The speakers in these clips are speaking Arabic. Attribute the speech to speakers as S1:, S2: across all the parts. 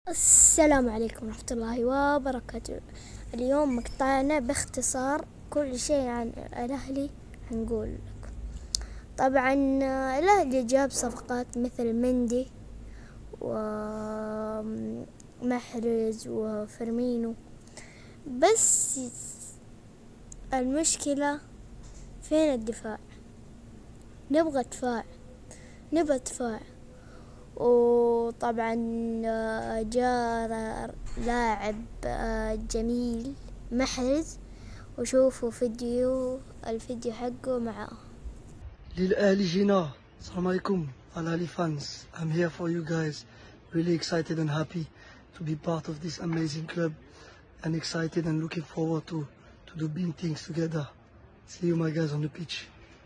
S1: السلام عليكم ورحمة الله وبركاته. اليوم مقطعنا باختصار كل شيء عن الأهلي هنقول لكم. طبعا الأهلي جاب صفقات مثل مندي ومحرز وفيرمينو، بس المشكلة فين الدفاع؟ نبغى دفاع. وطبعا جاء لاعب جميل محرز، وشوفوا الفيديو حقه معاه.
S2: للأهلي جينا. السلام عليكم Al-Ahli fans. I'm here for you guys. Really excited and happy to be part of this amazing club, and excited and looking forward to do big things together. See you my guys on the pitch.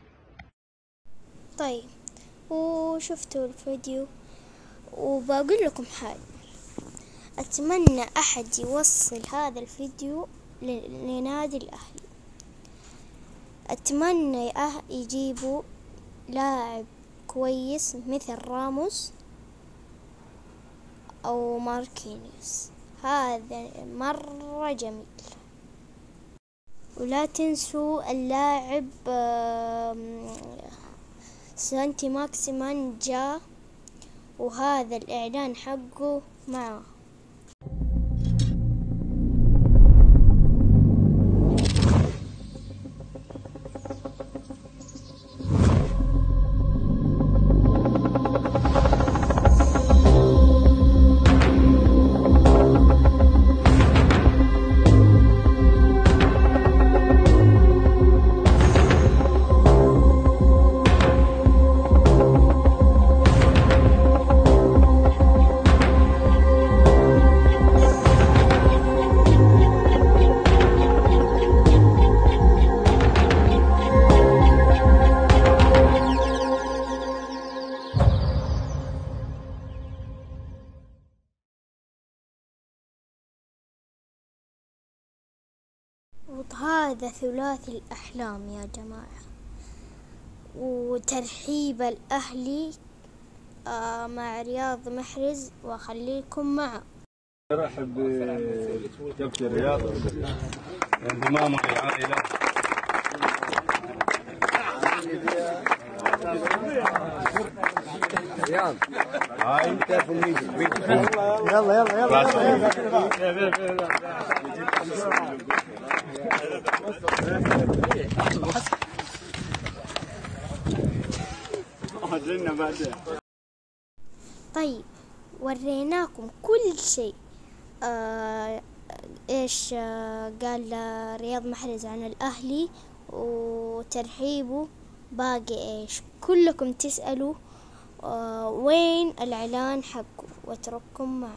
S1: طيب، وشفتوا الفيديو، وبقول لكم حاجة. أتمنى أحد يوصل هذا الفيديو لنادي الأهلي. أتمنى يجيبوا لاعب كويس مثل راموس أو ماركينيوس، هذا مرة جميل. ولا تنسوا اللاعب سانتي ماكسيمان جاء، وهذا الإعلان حقه معه. وهذا ثلاثي الأحلام يا جماعة، وترحيب الأهلي مع رياض محرز، وأخليكم معه.
S3: أرحب بكابتن رياض انضمامه للعائلة. رياض هاي
S1: طيب، وريناكم كل شيء. ايش قال رياض محرز عن الأهلي وترحيبه. باقي ايش؟ كلكم تسألوا وين الإعلان حقه، واترككم معه.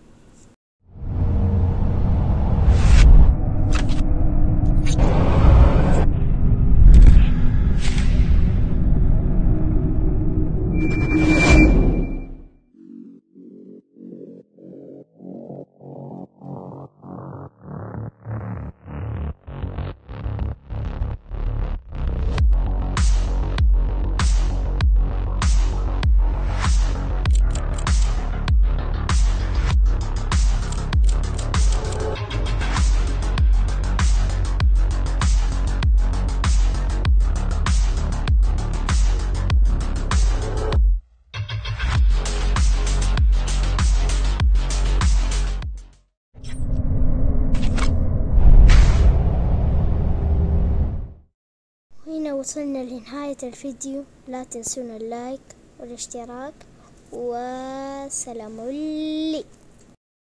S1: هنا وصلنا لنهاية الفيديو. لا تنسونا اللايك والاشتراك، وسلام عليكم.